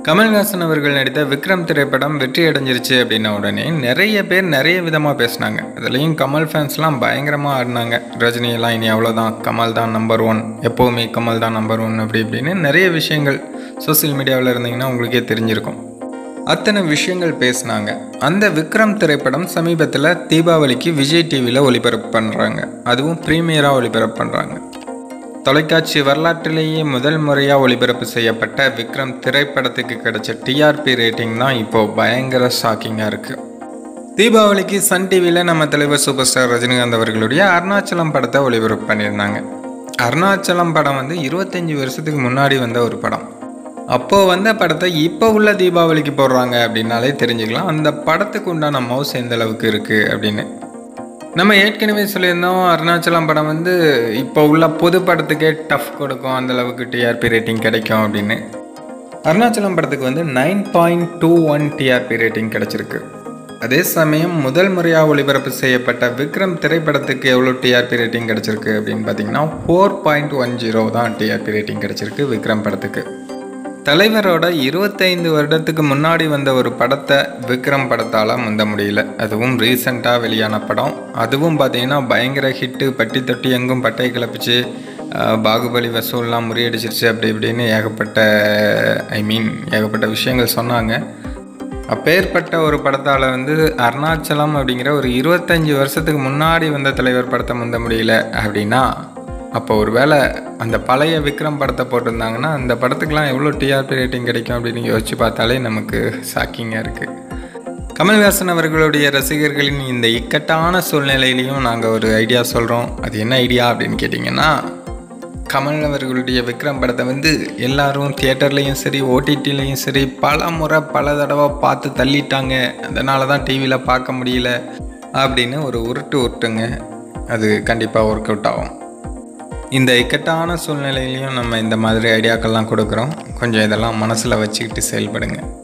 கமல்ஹாசன் அவர்கள் நடித்த விக்ரம் திரைப்படம் வெற்றி அடைஞ்சிருச்சு அப்படின்ன உடனே நிறைய பேர் நிறைய விதமாக பேசினாங்க. அதுலேயும் கமல் ஃபேன்ஸ்லாம் பயங்கரமாக ஆடினாங்க. ரஜினியெல்லாம் இனி அவ்வளோதான், கமல் தான் நம்பர் 1, எப்போவுமே கமல் தான் நம்பர் 1 அப்படி இப்படின்னு நிறைய விஷயங்கள் சோசியல் மீடியாவில் இருந்தீங்கன்னா உங்களுக்கே தெரிஞ்சிருக்கும். அத்தனை விஷயங்கள் பேசினாங்க. அந்த விக்ரம் திரைப்படம் சமீபத்தில் தீபாவளிக்கு விஜய் டிவியில் ஒளிபரப்பு பண்ணுறாங்க. அதுவும் ப்ரீமியராக ஒளிபரப்பு பண்ணுறாங்க. தொலைக்காட்சி வரலாற்றிலேயே முதல் முறையாக ஒளிபரப்பு செய்யப்பட்ட விக்ரம் திரைப்படத்துக்கு கிடைச்ச டிஆர்பி ரேட்டிங் தான் இப்போது பயங்கர ஷாக்கிங்காக இருக்குது. தீபாவளிக்கு சன் டிவியில் நம்ம தலைவர் சூப்பர் ஸ்டார் ரஜினிகாந்த் அவர்களுடைய அருணாச்சலம் படத்தை ஒளிபரப்பு பண்ணியிருந்தாங்க. அருணாச்சலம் படம் 25 வருஷத்துக்கு முன்னாடி வந்த ஒரு படம். அப்போது வந்த படத்தை இப்போ உள்ள தீபாவளிக்கு போடுறாங்க அப்படின்னாலே தெரிஞ்சுக்கலாம் அந்த படத்துக்கு உண்டான மவுஸ் எந்த அளவுக்கு இருக்குது அப்படின்னு. நம்ம ஏற்கனவே சொல்லியிருந்தோம், அருணாச்சலம் படம் இப்போ உள்ள பொது படத்துக்கே டஃப் கொடுக்கும், அந்தளவுக்கு டிஆர்பி ரேட்டிங் கிடைக்கும் அப்படின்னு. அருணாச்சலம் படத்துக்கு 9.21 டிஆர்பி ரேட்டிங் கிடச்சிருக்கு. அதே சமயம் முதல் முறையாக ஒளிபரப்பு செய்யப்பட்ட விக்ரம் திரைப்படத்துக்கு எவ்வளோ டிஆர்பி ரேட்டிங் கிடச்சிருக்கு அப்படின்னு பார்த்தீங்கன்னா 4.10 தான் டிஆர்பி ரேட்டிங் கிடச்சிருக்கு விக்ரம் படத்துக்கு. தலைவரோட 25 வருடத்துக்கு முன்னாடி வந்த ஒரு படத்தை விக்ரம் படத்தால் முந்த முடியல. அதுவும் ரீசெண்டாக வெளியான படம். அதுவும் பார்த்தீங்கன்னா பயங்கர ஹிட்டு, பட்டி தொட்டி எங்கும் பட்டை கிளப்பிச்சு, பாகுபலி வசூல்லாம் முறியடிச்சிருச்சு அப்படி இப்படின்னு ஏகப்பட்ட விஷயங்கள் சொன்னாங்க. அப்பேற்பட்ட ஒரு படத்தால் அருணாச்சலம் அப்படிங்கிற ஒரு 25 வருஷத்துக்கு முன்னாடி வந்த தலைவர் படத்தை முந்த முடியல அப்படின்னா, அப்போ ஒரு வேளை அந்த பழைய விக்ரம் படத்தை போட்டிருந்தாங்கன்னா அந்த படத்துக்கெலாம் எவ்வளோ டிஆர்பி ரேட்டிங் கிடைக்கும் அப்படின்னு யோசிச்சு பார்த்தாலே நமக்கு ஷாக்கிங்காக இருக்குது. கமல்ஹாசன் அவர்களுடைய ரசிகர்களின் இந்த இக்கட்டான சூழ்நிலையிலையும் நாங்கள் ஒரு ஐடியா சொல்கிறோம். அது என்ன ஐடியா அப்படின்னு கேட்டிங்கன்னா, கமல் அவர்களுடைய விக்ரம் படத்தை எல்லாரும் தியேட்டர்லேயும் சரி ஓடிடிலையும் சரி பல தடவை பார்த்து தள்ளிட்டாங்க, அதனால தான் டிவியில் பார்க்க முடியல அப்படின்னு ஒரு உருட்டுங்க. அது கண்டிப்பாக ஒர்க் அவுட் ஆகும். இந்த இக்கட்டான சூழ்நிலையிலையும் நம்ம இந்த மாதிரி ஐடியாக்கள்லாம் கொடுக்குறோம். கொஞ்சம் இதெல்லாம் மனசில் வச்சுக்கிட்டு செயல்படுங்க.